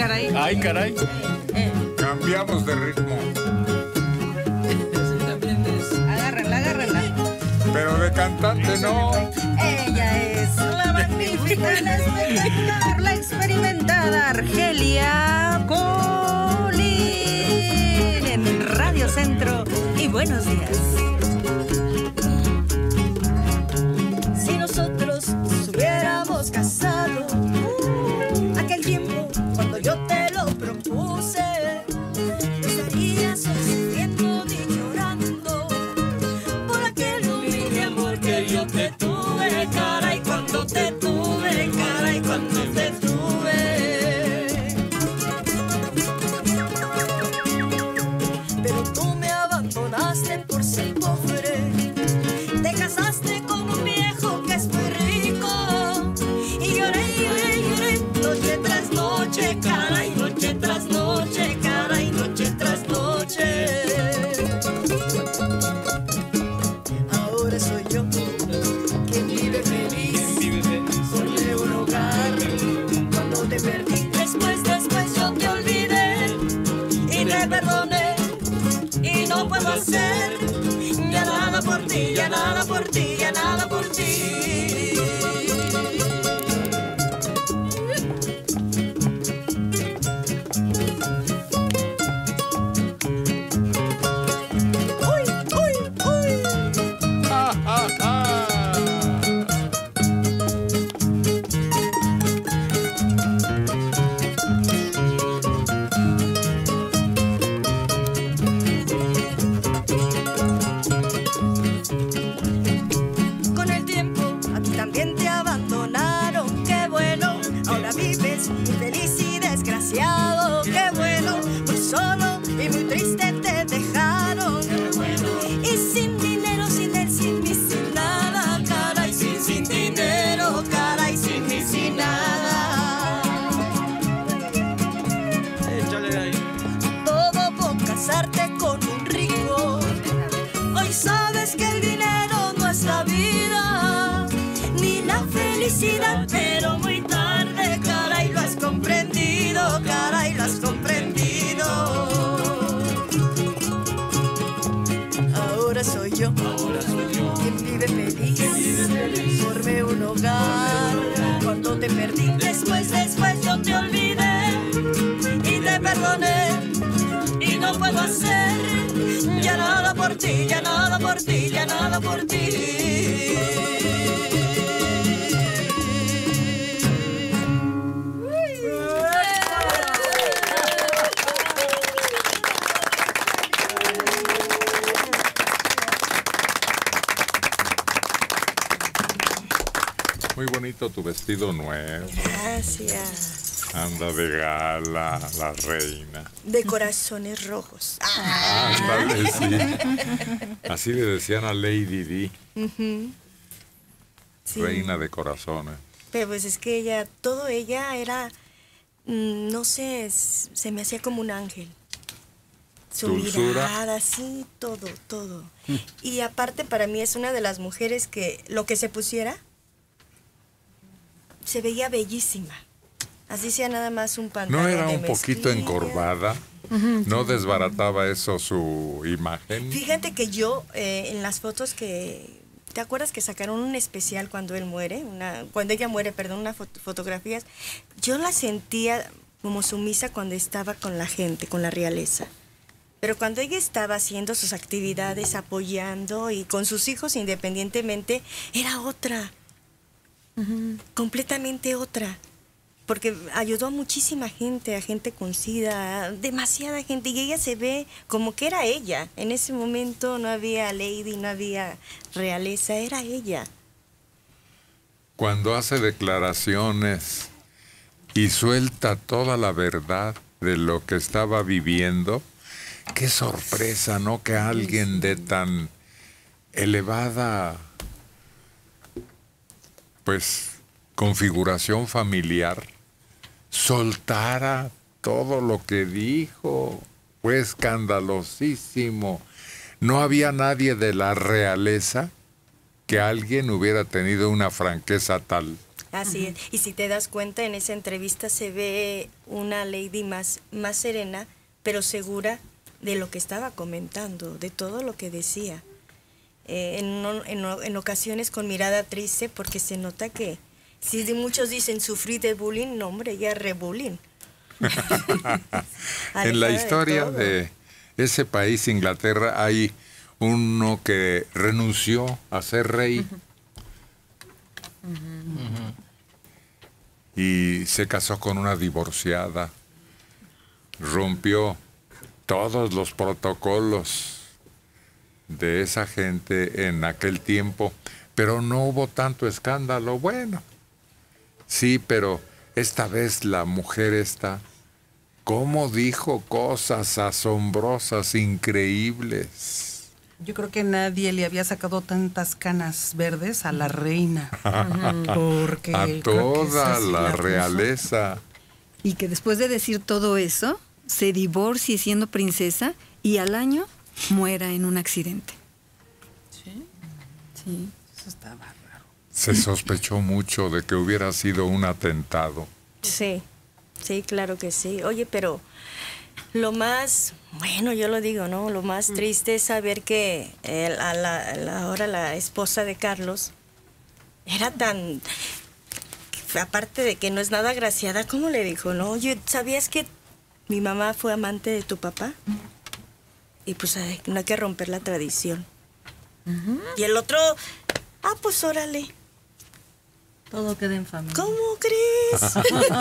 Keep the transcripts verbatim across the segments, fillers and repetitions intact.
caray. Ay, caray. Eh. Cambiamos de ritmo. Agárrenla, agárrenla. Pero de cantante no. Ella es la magnífica, la espectacular, la experimentada Argelia Colín en Radio Centro. Y buenos días. Si nosotros nos hubiéramos casado, uh, aquel tiempo cuando yo te lo propuse, no estarías sufriendo ni llorando por aquel humilde amor que yo te tuve, caray, cuando te tuve, caray, cuando te tuve. Pero tú me abandonaste por ser pobre, te casaste con un viejo que es muy rico, y lloré, lloré, lloré, noche tras noche, caray, noche tras noche, caray, noche tras noche. Ahora soy yo quien vive feliz, formé un hogar cuando te perdí. Después, después yo te olvidé y te perdoné, y no puedo hacer ya nada por ti, ya nada por ti, ya nada por ti. Uy, uy, uy. Ja, ja, ja. Con el tiempo a ti también te abandonaron, qué bueno, ahora vives infeliz y desgraciado, qué bueno, muy solo y muy triste te dejaron, y sin dinero, sin él, sin mí, sin nada, caray, sin, sin dinero, caray, sin mí, sin nada. Échale de ahí. Todo por casarte con un rico. Hoy sabes que el dinero no es la vida, ni la felicidad, pero muy tarde, caray, lo has comprendido, caray, lo has comprendido. Ahora soy yo, Ahora soy yo. quien vive feliz, formé un hogar cuando te perdí. Después, después yo te olvidé y te perdoné, y no puedo hacer ya nada por ti, ya nada por ti, ya nada por ti. Muy bonito tu vestido nuevo. Gracias. Anda de gala, la reina. De corazones rojos. Ándale, sí. Así le decían a Lady Di, Ujú. Sí. reina de corazones. Pero pues es que ella, todo ella era, mm, no sé, s- se me hacía como un ángel. Su Dulzura. mirada, sí, todo, todo. Y aparte para mí es una de las mujeres que lo que se pusiera se veía bellísima. Así sea nada más un pantalón ¿No era de un poquito mezclilla. encorvada? ¿No desbarataba eso su imagen? Fíjate que yo eh, en las fotos que... ¿Te acuerdas que sacaron un especial cuando él muere? Una, cuando ella muere, perdón, unas fot- fotografías. Yo la sentía como sumisa cuando estaba con la gente, con la realeza. Pero cuando ella estaba haciendo sus actividades, apoyando y con sus hijos independientemente, era otra. Completamente otra. Porque ayudó a muchísima gente, a gente con SIDA, a demasiada gente. Y ella se ve como que era ella. En ese momento no había lady, no había realeza, era ella. Cuando hace declaraciones y suelta toda la verdad de lo que estaba viviendo, qué sorpresa, ¿no? Que alguien de tan elevada, pues, configuración familiar soltara todo lo que dijo. Fue escandalosísimo. No había nadie de la realeza que alguien hubiera tenido una franqueza tal. Así es. Y si te das cuenta, en esa entrevista se ve una lady más, más serena, pero segura de lo que estaba comentando, de todo lo que decía. Eh, en, en, en ocasiones con mirada triste, porque se nota que, si muchos dicen sufrir de bullying, no hombre, ya re-bullying. En la historia de, de ese país, Inglaterra, hay uno que renunció a ser rey. Uh-huh. Uh-huh. Y se casó con una divorciada, rompió todos los protocolos de esa gente en aquel tiempo, pero no hubo tanto escándalo. Bueno, sí, pero esta vez la mujer esta, ¿cómo dijo cosas asombrosas, increíbles? Yo creo que nadie le había sacado tantas canas verdes a la reina. Porque a toda la, la realeza. Y que después de decir todo eso, se divorcie siendo princesa y al año muera en un accidente. ¿Sí? Sí. Eso estaba raro. Se sospechó mucho de que hubiera sido un atentado. Sí, sí, claro que sí. Oye, pero lo más, bueno, yo lo digo, ¿no? Lo más triste es saber que el, a la, la, ahora la esposa de Carlos era tan, aparte de que no es nada agraciada, ¿cómo le dijo? No, oye, ¿sabías que mi mamá fue amante de tu papá? Y pues ay, no hay que romper la tradición. Uh-huh. Y el otro, ah, pues órale. Todo queda en familia. ¿Cómo crees?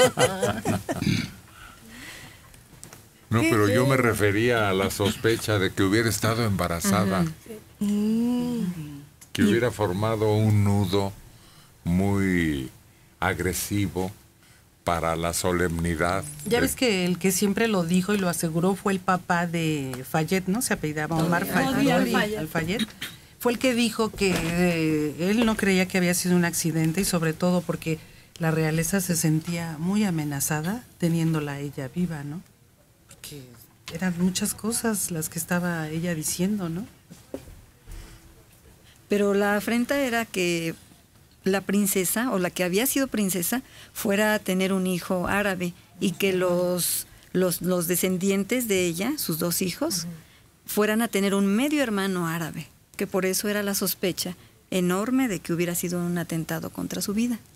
No, pero yo me refería a la sospecha de que hubiera estado embarazada. Uh-huh. Mm. Que hubiera formado un nudo muy agresivo para la solemnidad. Ya de... ves que el que siempre lo dijo y lo aseguró fue el papá de Fayette, ¿no? Se apellidaba Omar Fayette. Fayette. Fue el que dijo que eh, él no creía que había sido un accidente y sobre todo porque la realeza se sentía muy amenazada teniéndola ella viva, ¿no? Porque eran muchas cosas las que estaba ella diciendo, ¿no? Pero la afrenta era que la princesa, o la que había sido princesa, fuera a tener un hijo árabe y que los, los, los descendientes de ella, sus dos hijos, uh-huh, fueran a tener un medio hermano árabe, que por eso era la sospecha enorme de que hubiera sido un atentado contra su vida.